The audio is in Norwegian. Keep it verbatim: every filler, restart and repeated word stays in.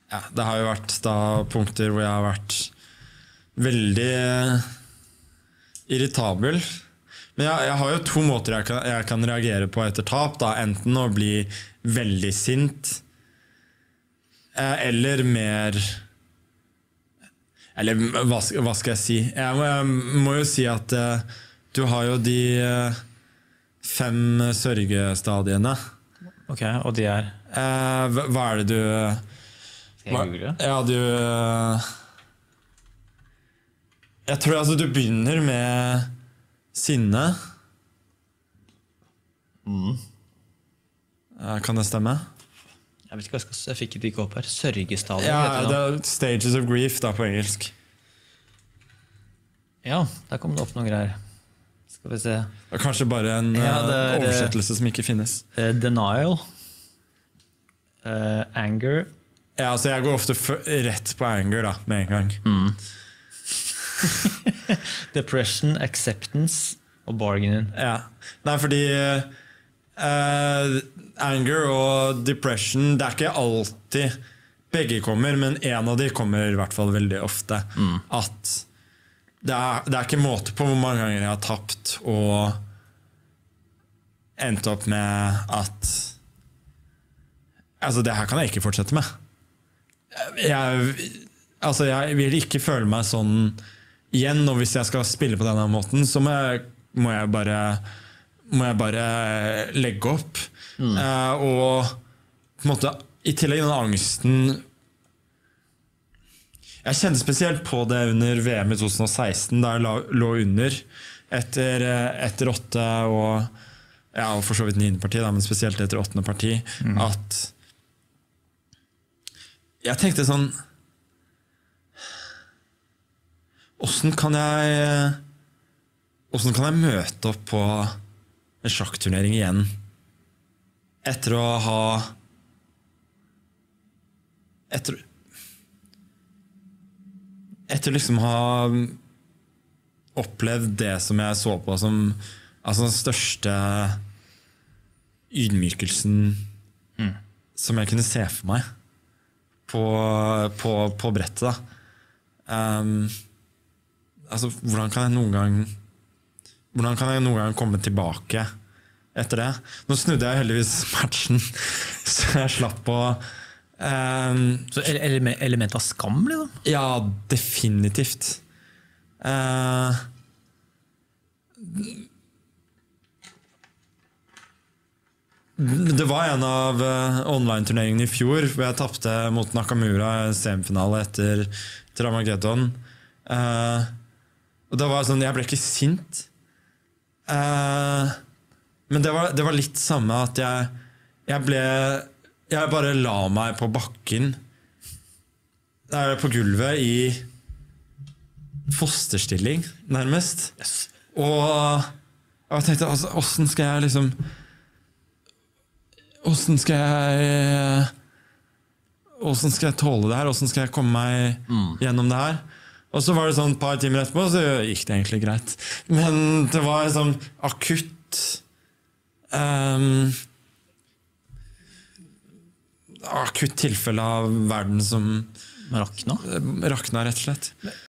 ja, det har jo vært da punkter hvor jeg har vært veldig irritabel. Men jeg, jeg har jo to måter jeg kan, jeg kan reagere på etter tap. Da. Enten å bli veldig sint, eller mer... Eller hva, hva skal jeg si? Jeg må, jeg må jo si at uh, du har jo de uh, fem sørgestadiene. Ok, og de er? Uh, hva, hva er det du... Skal jeg google? Ja, du... Uh, jeg tror altså du begynner med sinne. Mm. Uh, kan det stemme? Jeg vet ikke hva jeg skal... Jeg fikk det ikke opp her. Sørgestadiet. Ja, det er stages of grief da på engelsk. Ja, der kom det opp noen greier. Skal vi se. Det er kanskje bare en ja, er, oversettelse som ikke finnes. Uh, denial. Uh, anger. Ja, altså jeg går ofte rett på anger da, med en gang. Mm. Depression, acceptance og bargaining. Ja, nei fordi uh, anger og depression, det er ikke alltid begge kommer, men en av de kommer i hvert fall veldig ofte. Mm. At det er, det er ikke måte på hvor mange ganger jeg har tapt og endt opp med at altså det her kan jeg ikke fortsette med. Jeg, altså jeg vil ikke føle meg sånn igjen, og hvis jeg skal spille på denne måten, så må jeg, må jeg, bare, må jeg bare legge opp. Mm. Uh, og på en måte, i tillegg den angsten jeg kjente spesielt på det under V M i tjue seksten, da jeg la, lå under etter, etter åtte og, ja, og for så vidt niende parti, da, men spesielt etter åttende parti, mm. at jeg tenkte sånn hvordan kan jeg hvordan kan jeg møte opp på en sjakkturnering igjen etter å ha etter etter liksom ha opplevd det som jeg så på som altså den største ydmykelsen mm. som jeg kunne se for meg på, på, på brettet da. Um, altså, hvordan kan jeg noen gang hvordan kan jeg noen gang komme tilbake etter det? Nå snudde jeg heldigvis matchen så jeg slapp på um, så element, element av skam liksom? Ja, definitivt uh, det var en av uh, online-turneringene i fjor hvor jeg tappte mot Nakamura i semifinale etter, etter Armageddon uh, og da var det sånn, jeg ble ikke sint uh, men det var, det var litt samme at jeg jeg ble jeg bare la meg på bakken der på gulvet i fosterstilling nærmest yes. og jeg tenkte altså, hvordan skal jeg liksom hvordan skal jeg hvordan skal jeg tåle det her hvordan skal jeg komme meg mm. gjennom det her og så var det sånn et par timer etterpå så gikk det egentlig greit men det var sånn akutt um, akutt tilfelle av verden som rakna? rakna rett og slett